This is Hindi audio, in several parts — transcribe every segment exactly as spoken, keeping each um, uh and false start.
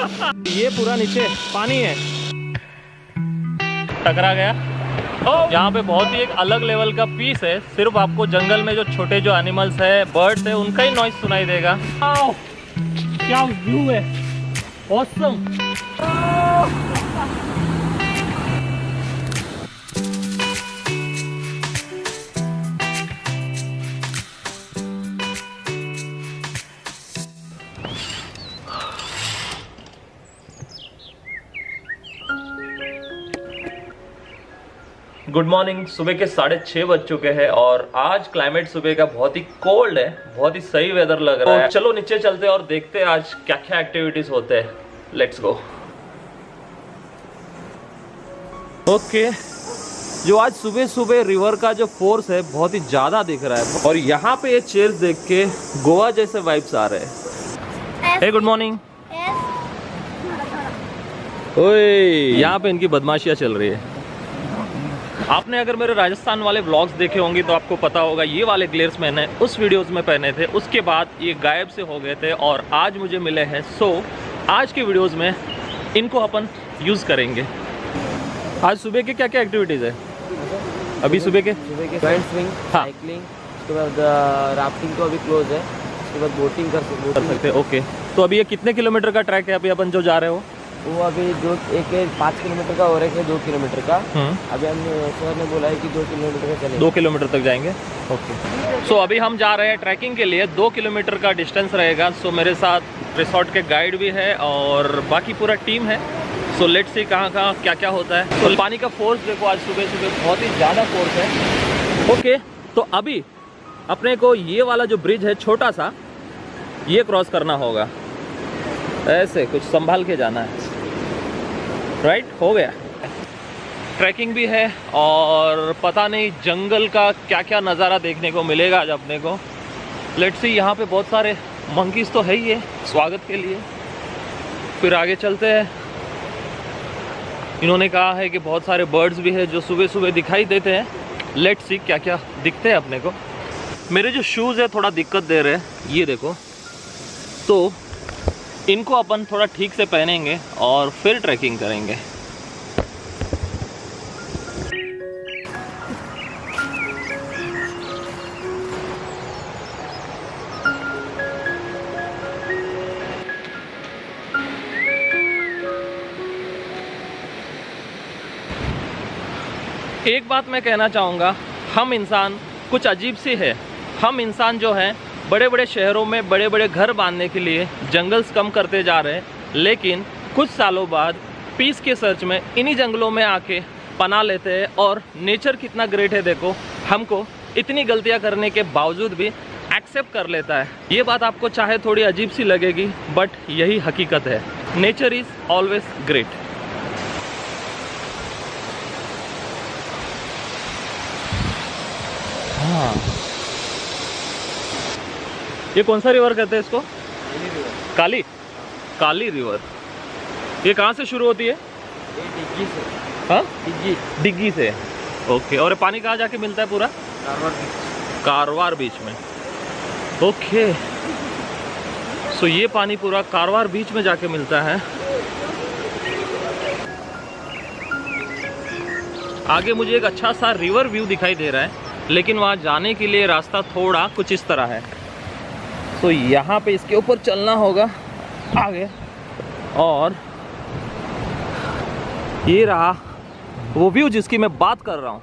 ये पूरा नीचे पानी है, टकरा गया। यहाँ पे बहुत ही एक अलग लेवल का पीस है। सिर्फ आपको जंगल में जो छोटे जो एनिमल्स है, बर्ड्स है, उनका ही नॉइज सुनाई देगा। आओ, क्या व्यू है, ऑसम। Good morning. सुबह के साढ़े छः बज चुके हैं और आज क्लाइमेट सुबह का बहुत ही कोल्ड है, बहुत ही सही वेदर लग रहा है। तो चलो नीचे चलते हैं और देखते हैं आज क्या क्या एक्टिविटीज होते हैं। Let's go. ओके, जो आज सुबह सुबह रिवर का जो फोर्स है बहुत ही ज्यादा दिख रहा है और यहाँ पे ये चेयर्स देख के गोवा जैसे वाइब्स आ रहे हैं। Hey good morning. ओए, यहाँ पे इनकी बदमाशियाँ चल रही है। आपने अगर मेरे राजस्थान वाले व्लॉग्स देखे होंगे तो आपको पता होगा ये वाले ग्लेयर्स मैंने उस वीडियोस में पहने थे, उसके बाद ये गायब से हो गए थे और आज मुझे मिले हैं। सो आज के वीडियोस में इनको अपन यूज़ करेंगे। आज सुबह के क्या क्या एक्टिविटीज़ है? अभी सुबह के सुबह के फ्रंट स्विंग, साइकिलिंग, उसके बाद राफ्टिंग तो अभी क्लोज है, उसके बाद बोटिंग कर सकते हैं। ओके, तो अभी ये कितने किलोमीटर का ट्रैक है अभी अपन जो जा रहे हो? वो अभी दो एक पाँच किलोमीटर का और एक है दो किलोमीटर का। अभी हमने सर ने बोला है कि दो किलोमीटर का चलेंगे, दो किलोमीटर तक जाएंगे। ओके, सो so, अभी हम जा रहे हैं ट्रैकिंग के लिए। दो किलोमीटर का डिस्टेंस रहेगा। सो so, मेरे साथ रिसोर्ट के गाइड भी है और बाकी पूरा टीम है। सो लेट्स सी कहाँ कहाँ क्या क्या होता है। तो पानी का फोर्स देखो, आज सुबह सुबह बहुत ही ज़्यादा फोर्स है। ओके, तो अभी अपने को ये वाला जो ब्रिज है छोटा सा, ये क्रॉस करना होगा। ऐसे कुछ संभाल के जाना है। Right right? हो गया। ट्रैकिंग भी है और पता नहीं जंगल का क्या क्या नज़ारा देखने को मिलेगा आज अपने को। Let's see. यहाँ पे बहुत सारे मंकीज तो है ही है स्वागत के लिए। फिर आगे चलते हैं। इन्होंने कहा है कि बहुत सारे बर्ड्स भी है जो सुबह सुबह दिखाई देते हैं। लेट्स सी क्या क्या दिखते हैं अपने को। मेरे जो शूज़ है थोड़ा दिक्कत दे रहे हैं, ये देखो। तो इनको अपन थोड़ा ठीक से पहनेंगे और फिर ट्रैकिंग करेंगे। एक बात मैं कहना चाहूँगा, हम इंसान कुछ अजीब सी है। हम इंसान जो हैं बड़े बड़े शहरों में बड़े बड़े घर बांधने के लिए जंगल्स कम करते जा रहे हैं, लेकिन कुछ सालों बाद पीस के सर्च में इन्हीं जंगलों में आके पनाह लेते हैं। और नेचर कितना ग्रेट है देखो, हमको इतनी गलतियां करने के बावजूद भी एक्सेप्ट कर लेता है। ये बात आपको चाहे थोड़ी अजीब सी लगेगी, बट यही हकीकत है। Nature is always great. हाँ, ये कौन सा रिवर कहते हैं इसको? काली काली रिवर। ये कहाँ से शुरू होती है? ये डिग्गी से। हाँ, डिग्गी डिग्गी से। ओके, और ये पानी कहाँ जाके मिलता है? पूरा कारवार बीच। कारवार बीच में। ओके, सो ये पानी पूरा कारवार बीच में जाके मिलता है। आगे मुझे एक अच्छा सा रिवर व्यू दिखाई दे रहा है, लेकिन वहाँ जाने के लिए रास्ता थोड़ा कुछ इस तरह है। तो यहाँ पे इसके ऊपर चलना होगा आगे। और ये रहा वो व्यू जिसकी मैं बात कर रहा हूँ।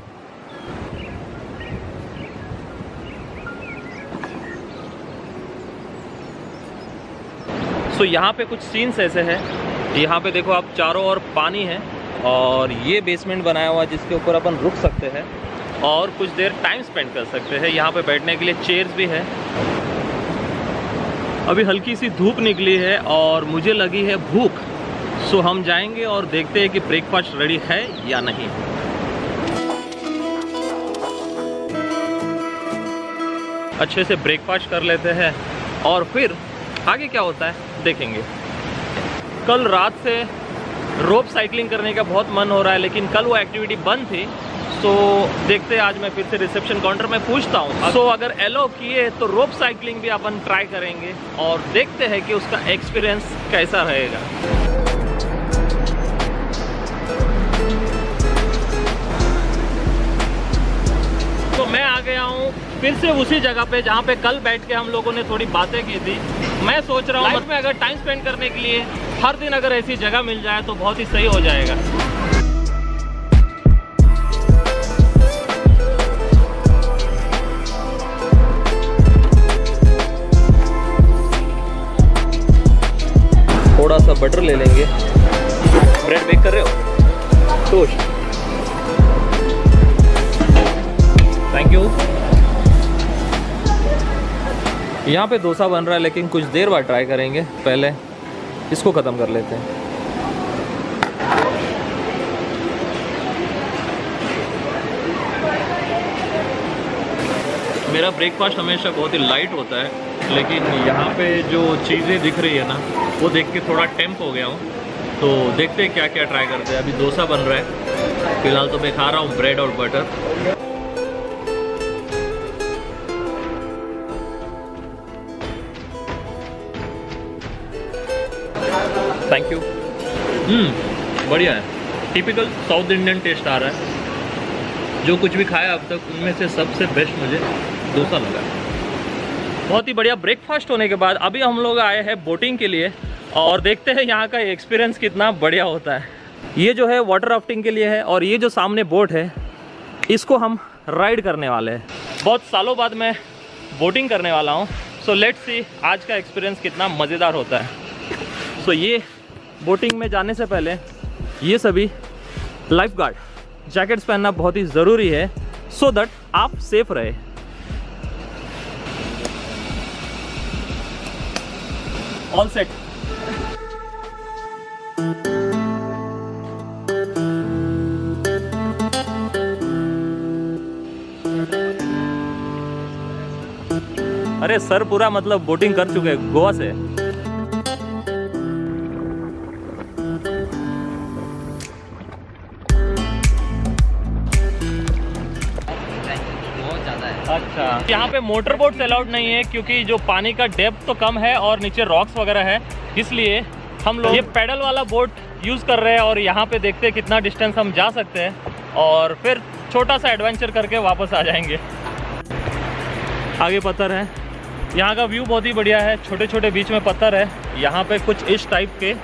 सो यहाँ पे कुछ सीन्स ऐसे हैं। यहाँ पे देखो आप, चारों ओर पानी है और ये बेसमेंट बनाया हुआ है जिसके ऊपर अपन रुक सकते हैं और कुछ देर टाइम स्पेंड कर सकते हैं। यहाँ पे बैठने के लिए चेयर्स भी है। अभी हल्की सी धूप निकली है और मुझे लगी है भूख। सो हम जाएंगे और देखते हैं कि ब्रेकफास्ट रेडी है या नहीं। अच्छे से ब्रेकफास्ट कर लेते हैं और फिर आगे क्या होता है देखेंगे। कल रात से रोप साइकिलिंग करने का बहुत मन हो रहा है, लेकिन कल वो एक्टिविटी बंद थी। सो देखते हैं, आज मैं फिर से रिसेप्शन काउंटर में पूछता हूँ। सो अगर एलो किए तो रोप साइकिलिंग भी अपन ट्राई करेंगे और देखते हैं कि उसका एक्सपीरियंस कैसा रहेगा। तो मैं आ गया हूँ फिर से उसी जगह पे जहाँ पे कल बैठ के हम लोगों ने थोड़ी बातें की थी। मैं सोच रहा हूँ लाइफ में अगर टाइम स्पेंड करने के लिए हर दिन अगर ऐसी जगह मिल जाए तो बहुत ही सही हो जाएगा। थोड़ा सा बटर ले लेंगे। ब्रेड बेक कर रहे हो? टोस्ट। Thank you. यहाँ पे डोसा बन रहा है लेकिन कुछ देर बाद ट्राई करेंगे। पहले इसको ख़त्म कर लेते हैं। मेरा ब्रेकफास्ट हमेशा बहुत ही लाइट होता है, लेकिन यहाँ पे जो चीज़ें दिख रही है ना, वो देख के थोड़ा टेम्प हो गया हूँ। तो देखते हैं क्या क्या ट्राई करते हैं। अभी डोसा बन रहा है, फिलहाल तो मैं खा रहा हूँ ब्रेड और बटर। Thank you. हम्म बढ़िया है, टिपिकल साउथ इंडियन टेस्ट आ रहा है। जो कुछ भी खाया अब तक उनमें से सबसे बेस्ट मुझे डोसा लगा। बहुत ही बढ़िया ब्रेकफास्ट होने के बाद अभी हम लोग आए हैं बोटिंग के लिए और देखते हैं यहाँ का एक्सपीरियंस कितना बढ़िया होता है। ये जो है वाटर राफ्टिंग के लिए है और ये जो सामने बोट है इसको हम राइड करने वाले हैं। बहुत सालों बाद मैं बोटिंग करने वाला हूँ। सो लेट्स सी आज का एक्सपीरियंस कितना मज़ेदार होता है। सो so, ये बोटिंग में जाने से पहले ये सभी लाइफ गार्ड जैकेट्स पहनना बहुत ही ज़रूरी है सो दैट आप सेफ रहे। All set. अरे सर पूरा मतलब बोटिंग कर चुके हैं गोवा से। अच्छा, यहाँ पे मोटर बोट्स अलाउड नहीं है क्योंकि जो पानी का डेप्थ तो कम है और नीचे रॉक्स वगैरह है, इसलिए हम लोग ये पैडल वाला बोट यूज़ कर रहे हैं और यहाँ पे देखते हैं कितना डिस्टेंस हम जा सकते हैं और फिर छोटा सा एडवेंचर करके वापस आ जाएंगे। आगे पत्थर है, यहाँ का व्यू बहुत ही बढ़िया है। छोटे छोटे बीच में पत्थर है, यहाँ पे कुछ इस टाइप के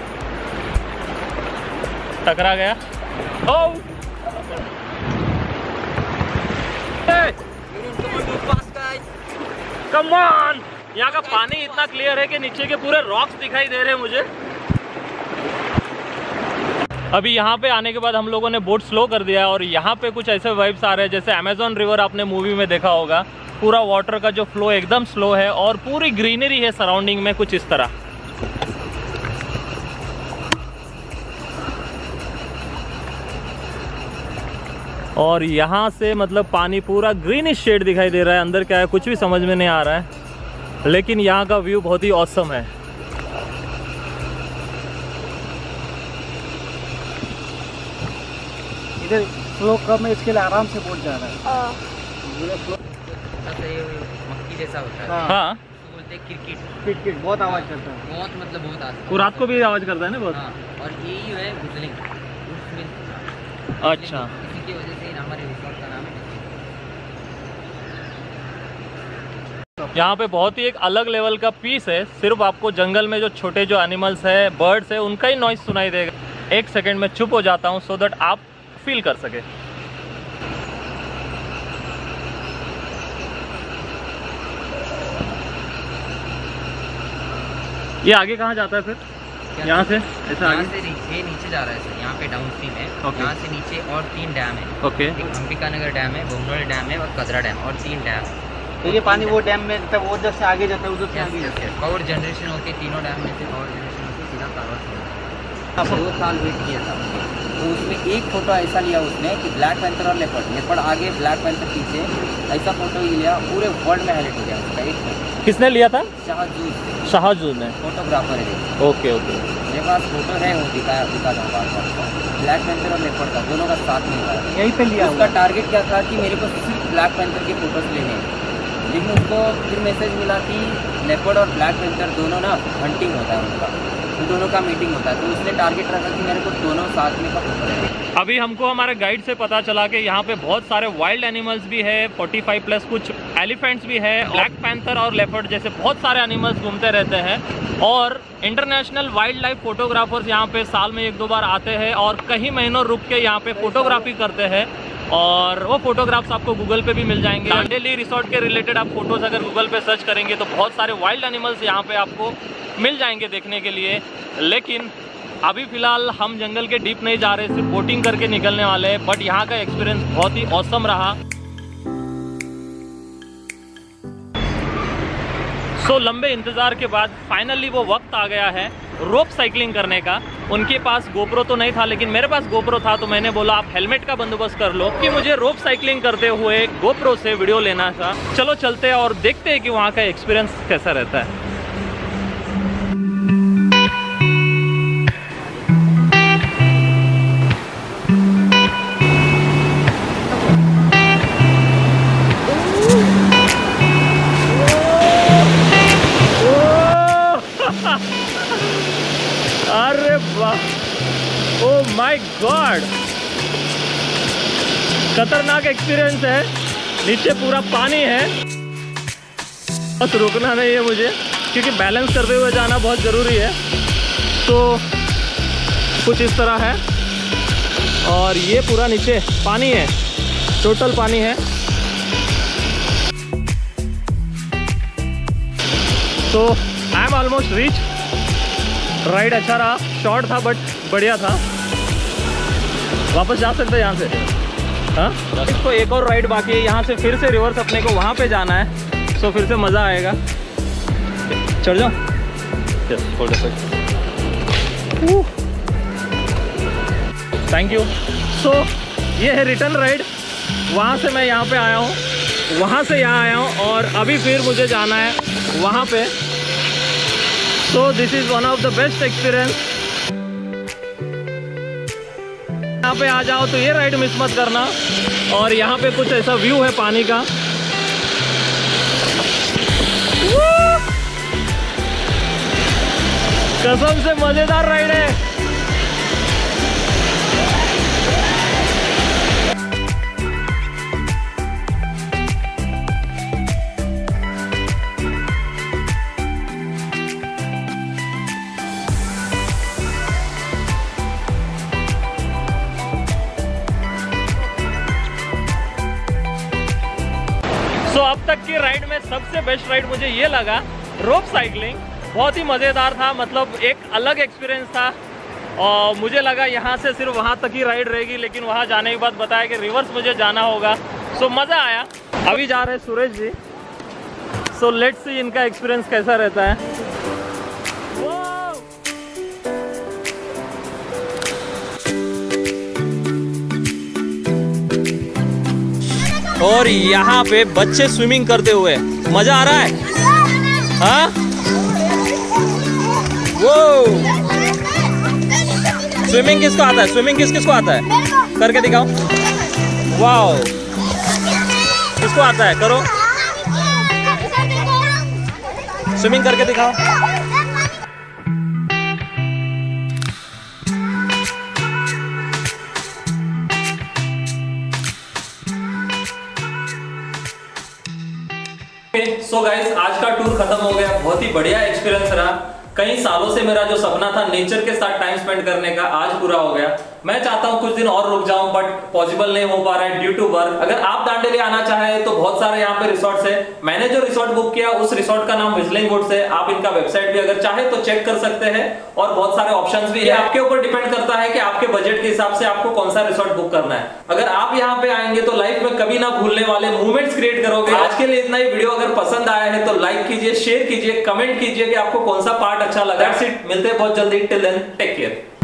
टकरा गया। ओ कम ऑन, यहाँ का पानी इतना क्लियर है कि नीचे के पूरे रॉक्स दिखाई दे रहे हैं मुझे। अभी यहाँ पे आने के बाद हम लोगों ने बोट स्लो कर दिया है और यहाँ पे कुछ ऐसे वाइब्स आ रहे हैं जैसे अमेज़न रिवर आपने मूवी में देखा होगा। पूरा वाटर का जो फ्लो एकदम स्लो है और पूरी ग्रीनरी है सराउंडिंग में कुछ इस तरह। और यहाँ से मतलब पानी पूरा ग्रीनिश शेड दिखाई दे रहा है। अंदर क्या है कुछ भी समझ में नहीं आ रहा है, लेकिन यहाँ का व्यू बहुत ही ऑसम है। इधर फ्लो कम है, इसके लिए आराम से बोट जा रहा है। मक्खी जैसा होता है। हाँ, बोलते हैं क्रिकेट। क्रिकेट बहुत आवाज़ करता है, बहुत मतलब बहुत आता है। वो रात को भी आवाज़ करता है ना बहुत। हाँ, और यही है विजलिंग। अच्छा, इसी की वजह से हमारे रिसोर्ट का नाम है। यहाँ पे बहुत ही एक अलग लेवल का पीस है। सिर्फ आपको जंगल में जो छोटे जो एनिमल्स है, बर्ड्स है, उनका ही नॉइस सुनाई देगा। एक सेकंड में चुप हो जाता हूँ सो दैट आप फील कर सके। ये आगे कहाँ जाता है फिर? यहाँ से ऐसा आगे से नीचे नीचे जा रहा है सर। यहाँ पे डाउन स्ट्रीम है। Okay. यहाँ से नीचे और तीन डैम है। ओके। एक अंबिका नगर डैम है, भुवनोल डैम है और कदरा डैम, और तीन डैम है। तो ये पानी वो डैम में तब वो उधर से आगे जाता है, उधर से आगे जाता है। पावर जनरेशन होके तीनों डैम में से पावर जनरेशन होके सीधा कालवा छोड़ा। दो साल वेट किया था, तो उसमें एक फोटो ऐसा लिया उसने कि ब्लैक पैंथर और लेपर्ड, लेपर्ड आगे ब्लैक पैंथर पीछे, ऐसा फोटो ही लिया। पूरे वर्ल्ड में हाईलाइट हो गया उसका एक फोटो। किसने लिया था? शाहजूद शाहजूद ने। फोटोग्राफर है। Okay okay. ये पास फोटो है, वो दिखा दिखा दूँगा आपको। ब्लैक पैंथर और लेपर्ड का दोनों का साथ में हुआ है। यहीं पे लिया उसका टारगेट क्या था कि मेरे को सिर्फ ब्लैक पैंथर के फोटोज लेने हैं, लेकिन उसको फिर मैसेज मिला कि लेपर्ड और ब्लैक पैंथर दोनों ना हंटिंग होता है उनका, तो दोनों का मीटिंग होता है, तो उसने टारगेट रखा कि मेरे को दोनों साथ में का फोटो लेना है। अभी हमको हमारे गाइड से पता चला कि यहाँ पे बहुत सारे वाइल्ड एनिमल्स भी है, पैंतालीस प्लस कुछ एलिफेंट्स भी है, ब्लैक पैंथर और लेपर्ड जैसे बहुत सारे एनिमल्स घूमते रहते हैं, और इंटरनेशनल वाइल्ड लाइफ फोटोग्राफर्स यहाँ पे साल में एक दो बार आते हैं और कई महीनों रुक के यहाँ पे फोटोग्राफी करते हैं, और वो फोटोग्राफ्स आपको गूगल पे भी मिल जाएंगे। दांडेली रिसोर्ट के रिलेटेड आप फोटोज़ अगर गूगल पे सर्च करेंगे तो बहुत सारे वाइल्ड एनिमल्स यहाँ पे आपको मिल जाएंगे देखने के लिए। लेकिन अभी फ़िलहाल हम जंगल के डीप नहीं जा रहे, सिर्फ बोटिंग करके निकलने वाले हैं, बट यहाँ का एक्सपीरियंस बहुत ही ऑसम रहा। सो so, लंबे इंतज़ार के बाद फाइनली वो वक्त आ गया है रोप साइकिलिंग करने का। उनके पास गोप्रो तो नहीं था, लेकिन मेरे पास गोप्रो था, तो मैंने बोला आप हेलमेट का बंदोबस्त कर लो कि मुझे रोप साइकिलिंग करते हुए गोप्रो से वीडियो लेना था। चलो चलते हैं और देखते हैं कि वहाँ का एक्सपीरियंस कैसा रहता है। अरे वाह, ओह माय गॉड, खतरनाक एक्सपीरियंस है। नीचे पूरा पानी है, बस रुकना नहीं है मुझे, क्योंकि बैलेंस करते हुए जाना बहुत ज़रूरी है। तो कुछ इस तरह है, और ये पूरा नीचे पानी है, टोटल पानी है। तो I am almost reach. Ride अच्छा रहा, शॉर्ट था बट बढ़िया था। वापस जा सकते हैं यहाँ से, हाँ। इसको एक और राइड बाकी है, यहाँ से फिर से रिवर्स अपने को वहाँ पे जाना है, सो फिर से मज़ा आएगा। चढ़ जाओ, yes, hold a second, thank you. So ये है रिटर्न राइड, वहाँ से मैं यहाँ पे आया हूँ, वहाँ से यहाँ आया हूँ, और अभी फिर मुझे जाना है वहाँ पे। So this is one of the best experience। यहाँ पे आ जाओ तो ये राइड मिस मत करना। और यहाँ पे कुछ ऐसा व्यू है पानी का, कसम से मजेदार राइड है। तो अब तक की राइड में सबसे बेस्ट राइड मुझे ये लगा रोप साइकिलिंग, बहुत ही मज़ेदार था। मतलब एक अलग एक्सपीरियंस था, और मुझे लगा यहाँ से सिर्फ वहाँ तक ही राइड रहेगी, लेकिन वहाँ जाने के बाद बताया कि रिवर्स मुझे जाना होगा। सो मज़ा आया। अभी जा रहे हैं Suresh ji, so let's see इनका एक्सपीरियंस कैसा रहता है। और यहाँ पे बच्चे स्विमिंग करते हुए मजा आ रहा है, हाँ। वो स्विमिंग किसको आता है, स्विमिंग किस किसको आता है, करके दिखाओ। वाओ, किसको आता है, करो, स्विमिंग करके दिखाओ। सो गाइस, आज का टूर खत्म हो गया। बहुत ही बढ़िया एक्सपीरियंस रहा। कई सालों से मेरा जो सपना था नेचर के साथ टाइम स्पेंड करने का, आज पूरा हो गया। मैं चाहता हूँ कुछ दिन और रुक जाऊं, बट पॉसिबल नहीं हो पा रहा है ड्यू टू वर्क। अगर आप दांडेली आना चाहे तो बहुत सारे यहाँ पे रिसोर्ट्स है। मैंने जो रिसोर्ट बुक किया उस रिसोर्ट का नाम विजलिंग वुड्स है। आप इनका वेबसाइट भी अगर चाहे तो चेक कर सकते हैं, और बहुत सारे ऑप्शंस भी है। आपके ऊपर डिपेंड करता है कि आपके बजट के हिसाब से आपको कौन सा रिसोर्ट बुक करना है। अगर आप यहाँ पे आएंगे तो लाइफ में कभी ना भूलने वाले मोमेंट्स क्रिएट करोगे। आज के लिए इतना ही। वीडियो अगर पसंद आया है तो लाइक कीजिए, शेयर कीजिए, कमेंट कीजिए कि आपको कौन सा पार्ट अच्छा लगा। That's it. मिलते हैं बहुत जल्दी। Till then take care.